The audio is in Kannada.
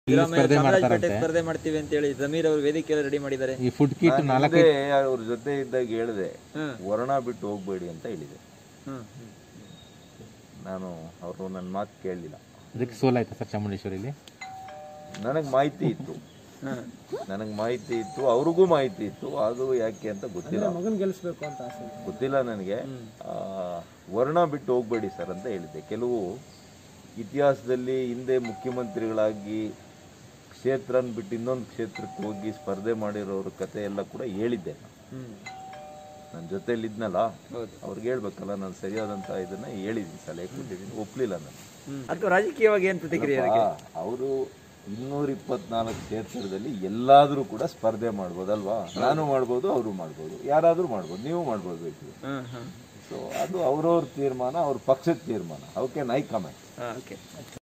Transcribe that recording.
ಸ್ಪರ್ಧೆ ಮಾಡ್ತೀವಿ ಅಂತ ಹೇಳಿ ಜಮೀರ್ ಅವರು ವೇದಿಕೆ ರೆಡಿ ಮಾಡಿದ್ದಾರೆ. ಈ ಫುಡ್ ಕಿಟ್ ಅವ್ರ ಜೊತೆ ಇದ್ದಾಗ ಹೇಳಿದೆ, ವರ್ಣ ಬಿಟ್ಟು ಹೋಗ್ಬೇಡಿ ಅಂತ ಹೇಳಿದೆ. ನಾನು ಅವರು ನನ್ನ ಮಾತು ಕೇಳಲಿಲ್ಲ. ಅದಕ್ಕೆ ಸೋಲಾಯ್ತಾ ಸರ್ ಚಾಮುಂಡೇಶ್ವರಿಲಿ? ನನಗೆ ಮಾಹಿತಿ ಇತ್ತು, ಅವ್ರಿಗೂ ಮಾಹಿತಿ ಇತ್ತು. ಅದು ಯಾಕೆ ಅಂತ ಗೊತ್ತಿಲ್ಲ, ಗೊತ್ತಿಲ್ಲ ನನಗೆ. ವರ್ಣ ಬಿಟ್ಟು ಹೋಗ್ಬೇಡಿ ಸರ್ ಅಂತ ಹೇಳಿದ್ದೆ. ಕೆಲವು ಇತಿಹಾಸದಲ್ಲಿ ಹಿಂದೆ ಮುಖ್ಯಮಂತ್ರಿಗಳಾಗಿ ಕ್ಷೇತ್ರನ ಬಿಟ್ಟು ಇನ್ನೊಂದು ಕ್ಷೇತ್ರಕ್ಕೆ ಹೋಗಿ ಸ್ಪರ್ಧೆ ಮಾಡಿರೋರ ಕತೆ ಎಲ್ಲ ಕೂಡ ಹೇಳಿದ್ದೆ. ನನ್ನ ಜೊತೆಲಿ ಇದ್ನಲ್ಲ, ಅವ್ರಿಗೆ ಹೇಳ್ಬೇಕಲ್ಲ, ನಾನು ಸರಿಯಾದಂತ ಇದನ್ನ ಹೇಳಿದ್ದೀನಿ, ಸಲಹೆ ಕೊಟ್ಟಿದ್ದೀನಿ. ಒಪ್ಲಿಲ್ಲ ನಾನು. ರಾಜಕೀಯವಾಗಿ ಏನ್ ಪ್ರತಿಕ್ರಿಯೆ? ಅವರು 224 ಕ್ಷೇತ್ರದಲ್ಲಿ ಎಲ್ಲಾದ್ರೂ ಕೂಡ ಸ್ಪರ್ಧೆ ಮಾಡ್ಬೋದಲ್ವಾ? ನಾನು ಮಾಡ್ಬೋದು, ಅವರು ಮಾಡ್ಬೋದು, ಯಾರಾದ್ರೂ ಮಾಡ್ಬೋದು, ನೀವು ಮಾಡ್ಬೋದು ಬೇಕಿದೆ. ಸೊ ಅದು ಅವ್ರವ್ರ ತೀರ್ಮಾನ, ಅವ್ರ ಪಕ್ಷದ ತೀರ್ಮಾನ. ಅವಕ್ಕೆ ನೈ ಕಮೆಂಟ್.